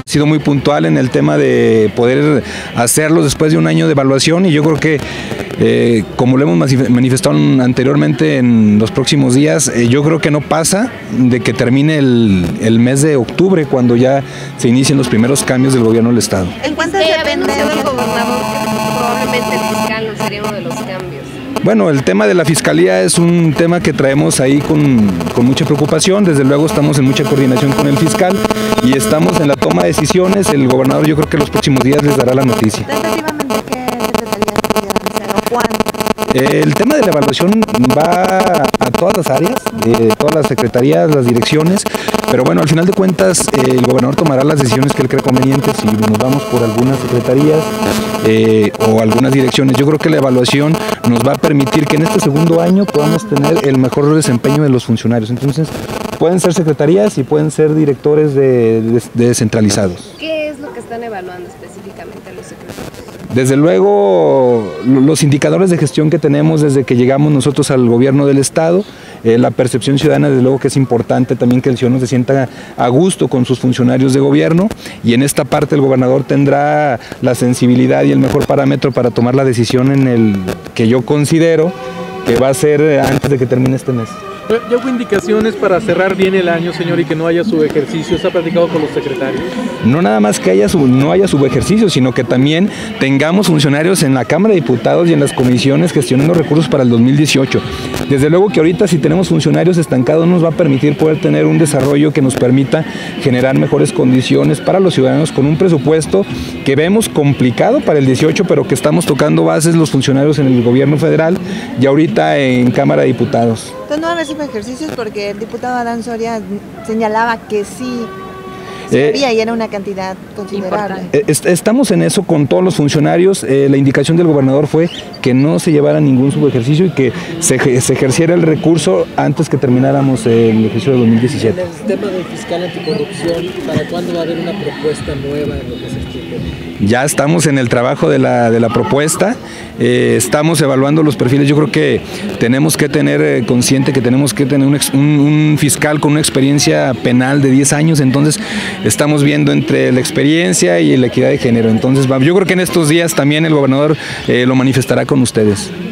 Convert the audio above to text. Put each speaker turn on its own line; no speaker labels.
Ha sido muy puntual en el tema de poder hacerlo después de un año de evaluación, y yo creo que como lo hemos manifestado anteriormente en los próximos días, yo creo que no pasa de que termine el mes de octubre, cuando ya se inicien los primeros cambios del gobierno del estado.
¿En cuántas dependencias el gobernador que probablemente el fiscal no sería uno de los cambios?
Bueno, el tema de la fiscalía es un tema que traemos ahí con mucha preocupación. Desde luego estamos en mucha coordinación con el fiscal y estamos en la toma de decisiones. El gobernador, yo creo que en los próximos días les dará la noticia.
¿Tentativamente qué secretarías pudieran ser o cuándo?
El tema de la evaluación va a todas las áreas, de todas las secretarías, las direcciones, pero bueno, al final de cuentas el gobernador tomará las decisiones que él cree convenientes, si nos vamos por algunas secretarías o algunas direcciones. Yo creo que la evaluación nos va a permitir que en este segundo año podamos tener el mejor desempeño de los funcionarios. Entonces, pueden ser secretarías y pueden ser directores descentralizados.
¿Qué es lo que están evaluando específicamente los secretarios?
Desde luego, los indicadores de gestión que tenemos desde que llegamos nosotros al gobierno del estado, la percepción ciudadana, desde luego que es importante también que el ciudadano se sienta a gusto con sus funcionarios de gobierno, y en esta parte el gobernador tendrá la sensibilidad y el mejor parámetro para tomar la decisión en el que yo considero que va a ser antes de que termine este mes.
¿Ya hubo indicaciones para cerrar bien el año, señor, y que no haya subejercicio? ¿Se ha platicado con los secretarios?
No nada más que no haya subejercicio, sino que también tengamos funcionarios en la Cámara de Diputados y en las comisiones gestionando recursos para el 2018. Desde luego que ahorita, si tenemos funcionarios estancados, nos va a permitir poder tener un desarrollo que nos permita generar mejores condiciones para los ciudadanos, con un presupuesto que vemos complicado para el 18, pero que estamos tocando bases los funcionarios en el gobierno federal y ahorita en Cámara de Diputados.
Entonces no va a haber ejercicios, porque el diputado Adán Soria señalaba que sí había y era una cantidad considerable.
Estamos en eso con todos los funcionarios. La indicación del gobernador fue que no se llevara ningún subejercicio y que se ejerciera el recurso antes que termináramos el ejercicio de 2017.
En el tema del fiscal anticorrupción, ¿para cuándo va a haber una propuesta nueva en lo que se explique?
Ya estamos en el trabajo de la propuesta, estamos evaluando los perfiles. Yo creo que tenemos que tener consciente que tenemos que tener un fiscal con una experiencia penal de 10 años, entonces estamos viendo entre la experiencia y la equidad de género. Entonces yo creo que en estos días también el gobernador lo manifestará con ustedes.